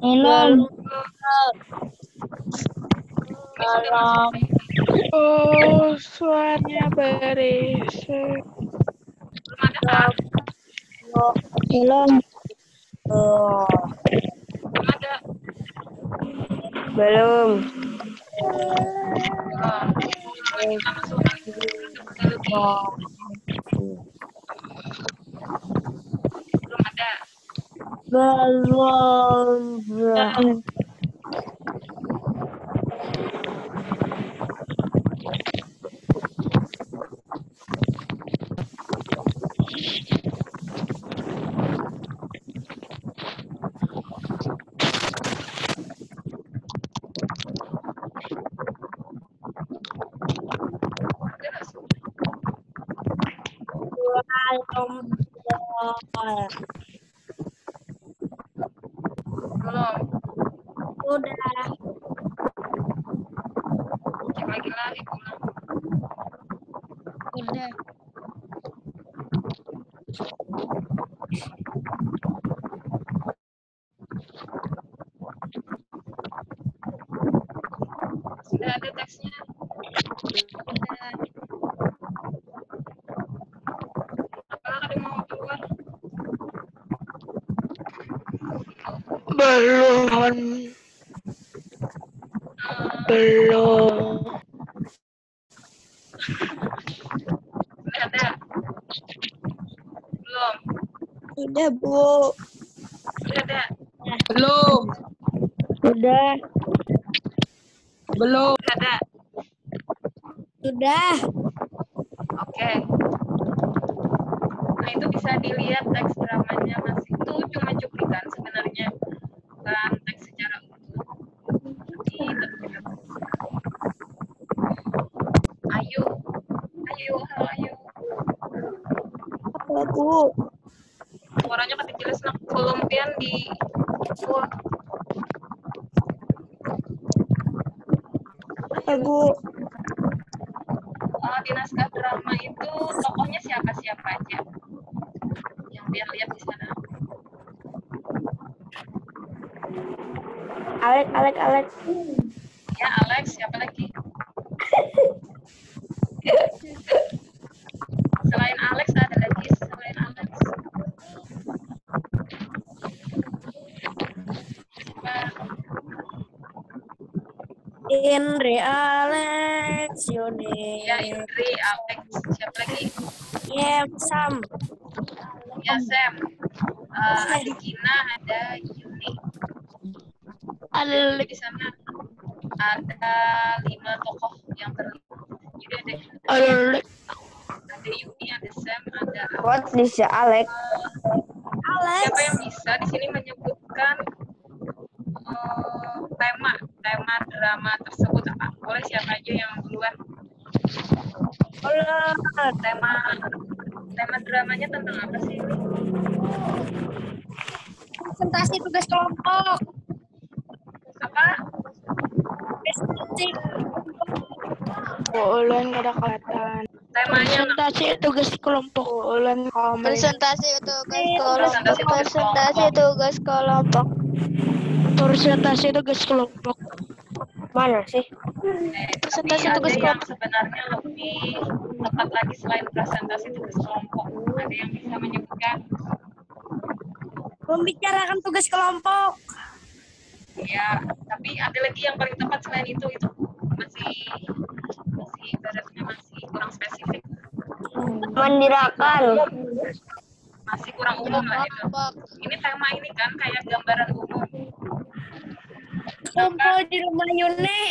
Inang Dalam. Oh, suaranya berisik. Belum ada kan? Belum. Belum ada. Belum. Kalau kita masukkan belum ada. Belum. Belum. Udah. Cek lagi lah, ulang. Udah. Sudah ada teksnya. Apakah ada mau keluar? Belum. Belum. Sudah ada. Belum. Udah, Bu. Sudah ada. Belum. Udah. Belum. Sudah ada. Sudah. Oke. Nah, itu bisa dilihat teks dramanya masih itu cuma cuplikan sebenarnya, bukan teks secara utuh. Ayu, halo Ayu. Apa, Bu? Suaranya kata jelas nak kolompian di luar. Apa, Bu? Di naskah drama itu tokohnya siapa aja yang biar lihat di sana. Alex. Ya Alex, siapa lagi? Selain Alex ada lagi selain Alex. Siapa? Indri, Alex, Yuni. Ya Indri, Alex, siapa lagi? Sam. Ya Sam. Ada Gina, ada Yuni. Jadi di sana ada 5 tokoh yang terlibat. Jadi ada Yuni, ada Sam, ada What bisa Alex? siapa yang bisa di sini menyebutkan tema drama tersebut apa? Boleh siapa aja yang duluan? Tema dramanya tentang apa sih? Presentasi tugas kelompok. Apa? Presentasi. Ulan gak ada kelihatan. Temanya Presentasi tugas kelompok. Ulan komen. Presentasi tugas kelompok. Presentasi tugas kelompok. Mana sih? Presentasi tapi tugas ada yang kelompok. sebenarnya lebih tepat lagi selain presentasi tugas kelompok. Ada yang bisa menyebutkan? Membicarakan tugas kelompok. Ya, tapi ada lagi yang paling tepat selain itu masih ibaratnya masih kurang spesifik. Mandirakan. Masih kurang umum lah itu. Ini tema ini kan kayak gambaran umum. Kumpul di rumah Yune.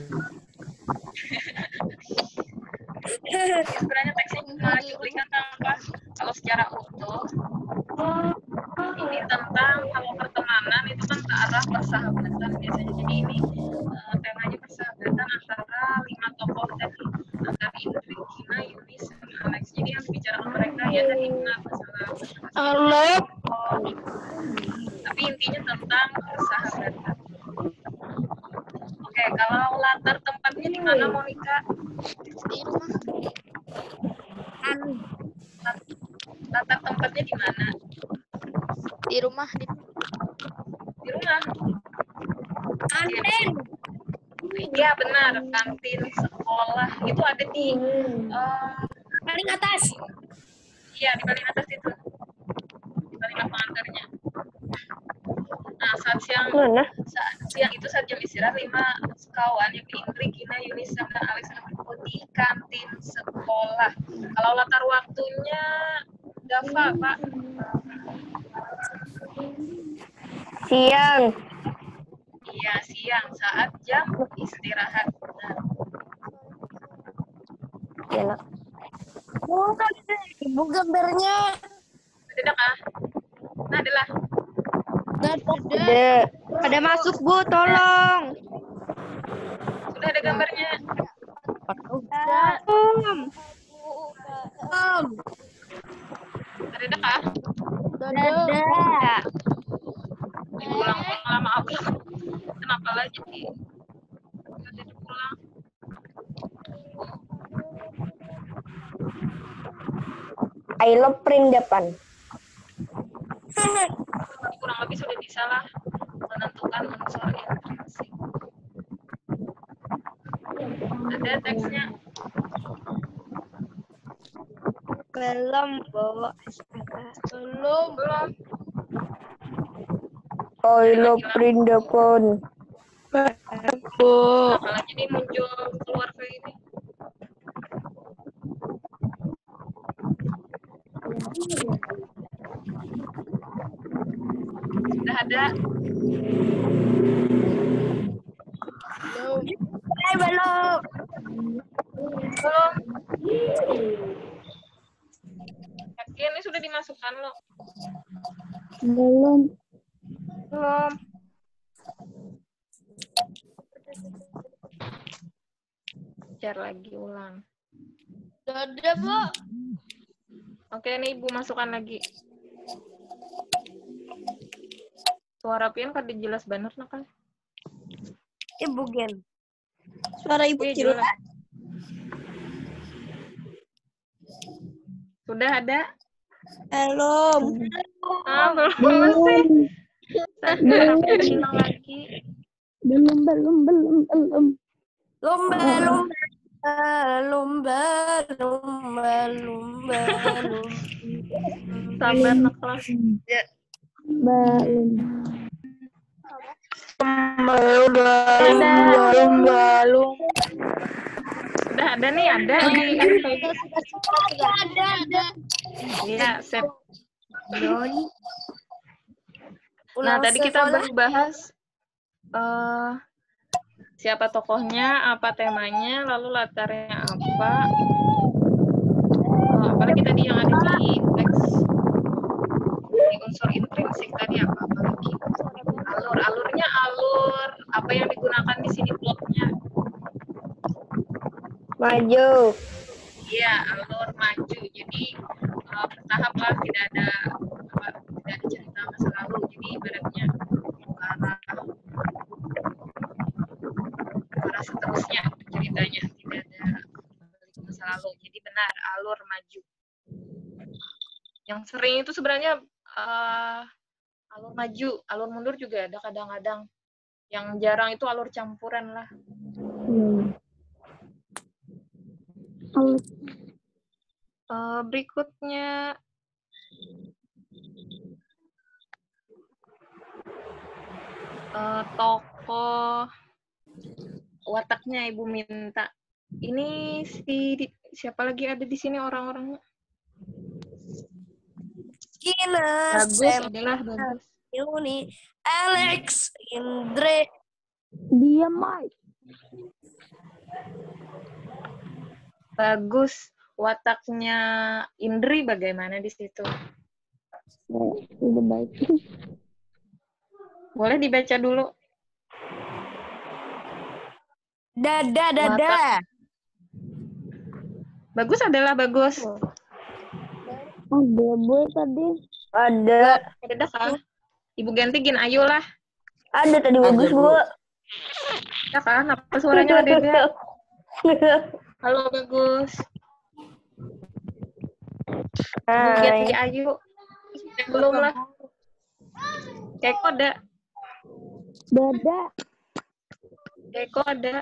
Sebenarnya teksnya cuma cuplikan apa? Kalau secara utuh ini tentang kalau pertemanan itu kan ke arah persahabatan biasanya. Jadi ini temanya persahabatan antara 5 tokoh tadi, antara Indri, Gina, Yuni, sama Alex. Jadi yang dibicarakan mereka ya tadi benar masalah Alex. tapi intinya tentang persahabatan. Oke, kalau latar tempatnya di mana, Monica? Di rumah. Latar tempatnya di mana? Di rumah. Di rumah. Kantin. Iya benar, kantin sekolah itu ada di Paling atas. iya di paling atas itu, di paling lapangan kerja. Nah saat siang itu saat jam istirahat 5 sekawan yang Indri, Gina, Yunisa dan Alexander berkumpul di kantin sekolah. Kalau latar waktunya Dava, Pak. Siang. Iya siang saat jam istirahat. Nah, Enak. Bukan, ibu gambarnya. ada kah? Nah adalah Ada masuk, Bu, tolong. sudah ada gambarnya. Ada kah? Ada. Diulang lama aku. Kenapa lagi sih? Ada diulang. I love print depan. Kurang lebih sudah bisa lah menentukan unsur intrinsik. Ada teksnya. Belum, Bu. Belum. I love print depan. Bu. Apalagi ini muncul keluar kayak ini. Sudah ada. Belum. Belum. Yakin ini sudah dimasukkan loh. Belum. Belum. Share lagi ulang. Sudah, Bu. Oke, ini Ibu masukkan lagi. Suara pian kada jelas bener nakal. Ibu Gen. Suara ibu Iya, jelas. jelas. Sudah ada? Belum. Belum sih. Sudah hilang lagi. Belum. Lomba. Sabar nakal. Belum. Sudah ada nih, ada di Ada. Iya, sip. Nah, tadi kita baru bahas siapa tokohnya, apa temanya, lalu latarnya apa. Apalagi tadi yang ada di teks di unsur intrinsik tadi apalagi alurnya alur apa yang digunakan di sini plotnya. Maju. Iya, alur maju. Jadi bertahap lah, tidak ada cerita masa lalu. Jadi ibaratnya arah seterusnya ceritanya, tidak ada masa lalu. Jadi benar alur maju. Yang sering itu sebenarnya alur maju, alur mundur juga ada kadang-kadang. Yang jarang itu alur campuran lah. Berikutnya tokoh wataknya Ibu minta. Ini siapa lagi ada di sini orang-orangnya? Bagus adalah bagus. Yuni, Alex, Indre. Dia Mike. Bagus. Wataknya Indri bagaimana di situ? Udah baik. Boleh dibaca dulu. Dada. Bagus adalah bagus. Ada boy tadi. Ada. Ada kah? Ibu ganti Gin Ayu lah. Ada tadi bagus, Bu. Ya kan? Apa suaranya ada? Halo bagus. Ibu ganti Ayu. Belum lah. Kayak kode. Dada. Keiko ada.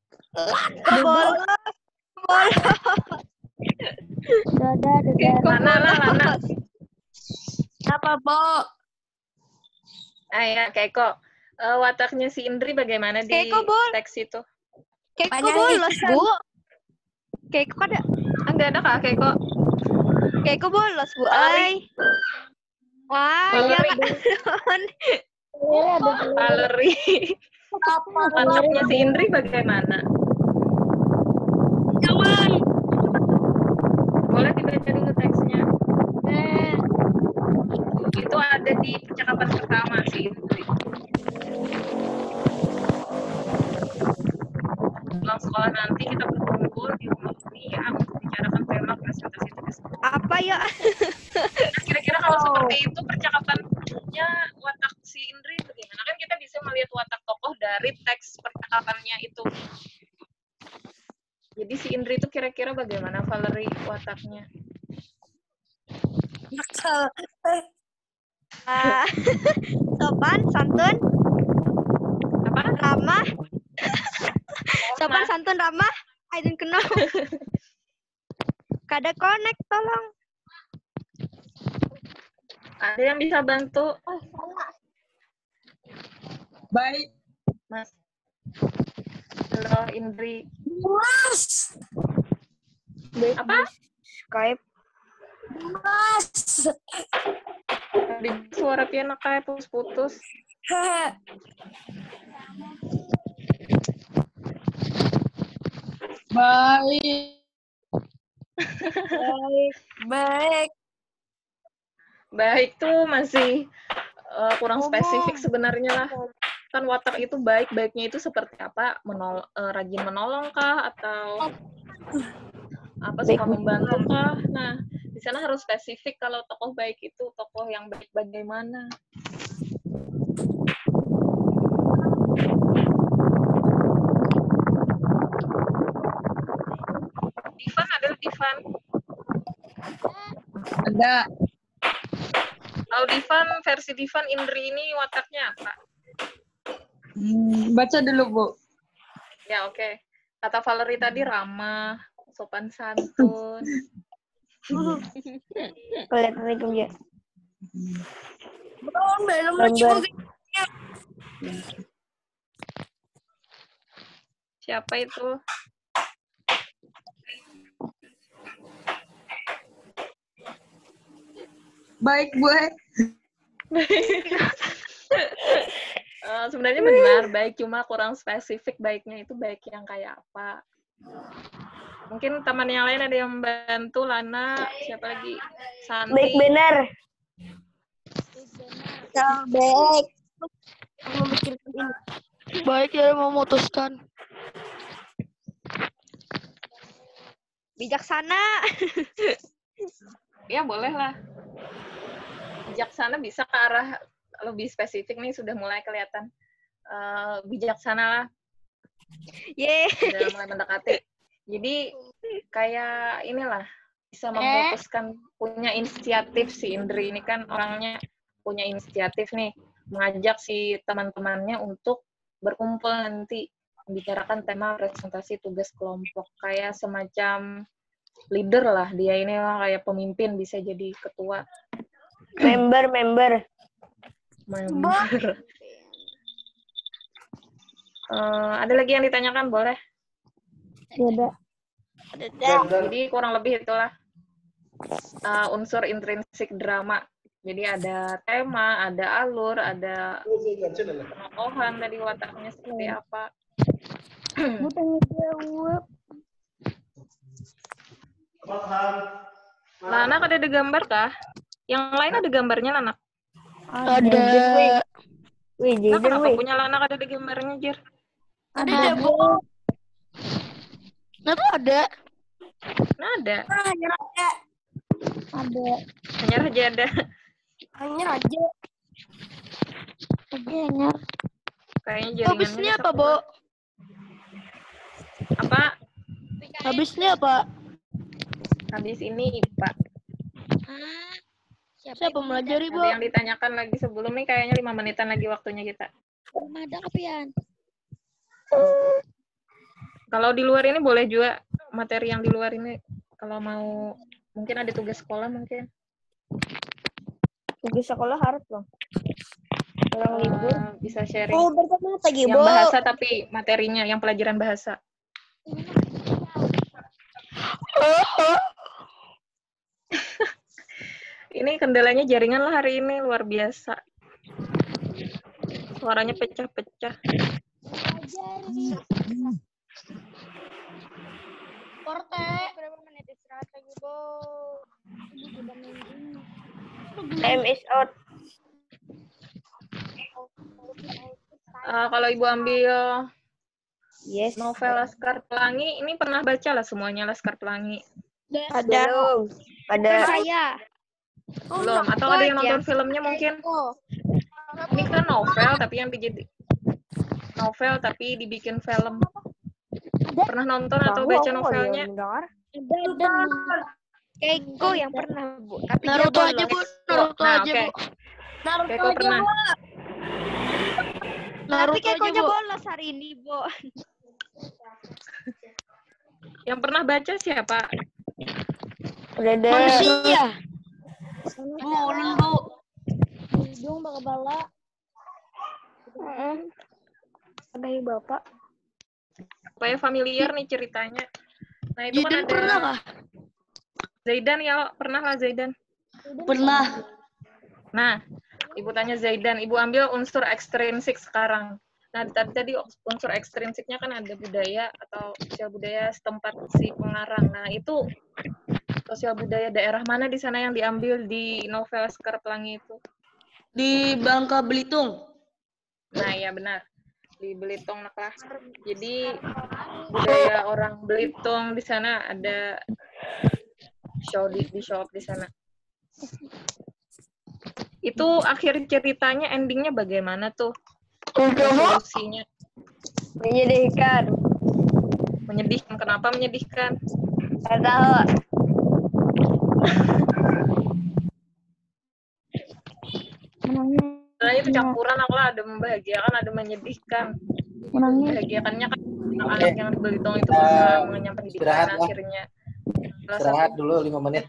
Dadah. Lana. Apa, Bo? Ya, Keiko. Wataknya si Indri bagaimana di Keiko, Bol. teks itu? Keiko Banyak bolos, ikan. Bu. Keiko ada. Enggak ada Kak Keiko. Keiko bolos, Bu. Valerie. Ay. Wah, Valerie. jangan. Valerie. Wataknya si Indri bagaimana? Jangan. Boleh dibaca dulu teksnya. Itu ada di percakapan pertama si Indri. Pulang sekolah nanti kita berkumpul di rumah Umi ya untuk bicarakan tema presentasi tugas. Apa ya? Nah, kira-kira kalau seperti itu percakapannya watak si Indri bagaimana? Kan kita bisa melihat watak tokoh dari teks percakapannya itu. Jadi si Indri itu kira-kira bagaimana Valerie wataknya? Sopan, santun, Apa? ramah. Sopan, santun, ramah. I don't know. Kada connect, tolong. Ada yang bisa bantu? Baik. Mas. Halo Indri. Mas. Apa? Skype. Mas. Tadi suara piano kayak putus-putus. Baik. Baik. Baik tuh masih kurang spesifik sebenarnya lah. Kan watak itu baik-baiknya itu seperti apa? Rajin menolong kah? Atau apa suka membantu kah? Nah, di sana harus spesifik kalau tokoh baik itu tokoh yang baik bagaimana. Divan ada Divan. Ada. Kalau Divan versi Divan Indri ini wataknya apa? Baca dulu, Bu. Ya oke. Kata Valerie tadi ramah, sopan santun. Assalamualaikum ya. Dalam Siapa itu? Baik, Bu. Sebenarnya benar, baik cuma kurang spesifik baiknya itu baik yang kayak apa. Mungkin teman yang lain ada yang membantu, Lana, siapa lagi? Santi. Baik benar. Baik. Mau bikin ini. Baik ya memutuskan. Bijaksana. Ya boleh lah. Bijaksana bisa ke arah lebih spesifik nih, sudah mulai kelihatan. Bijaksana lah. Yeay. Sudah mulai mendekati. Jadi kayak inilah bisa memutuskan, punya inisiatif si Indri ini kan orangnya punya inisiatif nih, mengajak si teman-temannya untuk berkumpul nanti membicarakan tema presentasi tugas kelompok, kayak semacam leader lah dia ini lah, kayak pemimpin, bisa jadi ketua. Member. Ada lagi yang ditanyakan, boleh? Ada. Jadi kurang lebih itulah unsur intrinsik drama. Jadi ada tema, ada alur, ada penokohan tadi wataknya seperti apa. Lana ada gambar kah? Yang lain ada gambarnya, Lana? Ada. Wih, Nah, jadi kenapa wih. punya Lana ada gambarnya, Jir? Ada, Bu. Nah, tuh ada. Nah, ada. Hanya raja. Ada. Hanya aja ada. Hanya raja. Kayaknya. Kayaknya jaringannya Habisnya bisa apa, Bo? keluar. Apa? Habisnya apa? Habis ini IPA. Siapa melajari, Bo? Ada yang ditanyakan lagi sebelum nih, kayaknya 5 menitan lagi waktunya kita. Ada kepian. Kalau di luar ini boleh juga materi yang di luar ini kalau mau mungkin ada tugas sekolah mungkin. Tugas sekolah harus dong. Orang libur. Bisa sharing. Oh, bertemu lagi, Yang Bu. bahasa tapi materinya yang pelajaran bahasa. Ini kendalanya jaringan lah hari ini luar biasa. Suaranya pecah-pecah. Korte. Berapa menit istirahat lagi, Bu? Time is out. Kalau Ibu ambil Yes. novel Laskar Pelangi, ini pernah baca lah semuanya Laskar Pelangi. Ada. Ada. Saya. Belum? Atau ada yang nonton filmnya mungkin? Ini kan novel tapi yang dibikin film. Pernah nonton atau baca novelnya? Keiko yang pernah, Bu. Tapi dia Naruto aja, bolos. Bu. Naruto Nah, aja, oke. Bu. Keiko pernah. Tapi Naruto aja, Keikonya Bu. bolos hari ini, Bu. Yang pernah baca siapa? Udah deh. Manusia. Bu, ulun, Bu. Hidung bala. Ada bapak. Supaya familiar nih ceritanya. Nah, itu kan Jidan ada pernah kah? Zaidan ya, pernah lah Zaidan. Pernah. Nah, Ibu tanya Zaidan, Ibu ambil unsur ekstrinsik sekarang. Nah, tadi unsur ekstrinsiknya kan ada budaya atau sosial budaya setempat si pengarang. Nah, itu sosial budaya daerah mana di sana yang diambil di novel Laskar Pelangi itu? Di Bangka Belitung. Nah, ya benar. Di Belitung lah. Jadi budaya orang Belitung di sana ada show up di sana. Itu akhir ceritanya endingnya bagaimana tuh? Solusinya Menyedihkan. menyedihkan. Kenapa menyedihkan? Gak tahu. Nah, itu campuran aku lah, ada membahagiakan, ada menyedihkan. Membahagiakannya kan anak-anak yang di Belitung itu bisa mengenyam pendidikan akhirnya. Istirahat dulu 5 menit.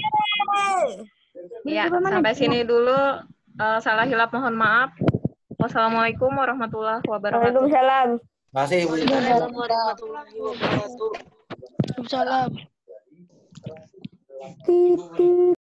Ya, sampai sini dulu. Salah hilap mohon maaf. Wassalamualaikum warahmatullahi wabarakatuh. Waalaikumsalam. Masih Ibu. Assalamualaikum warahmatullahi wabarakatuh. Waalaikumsalam.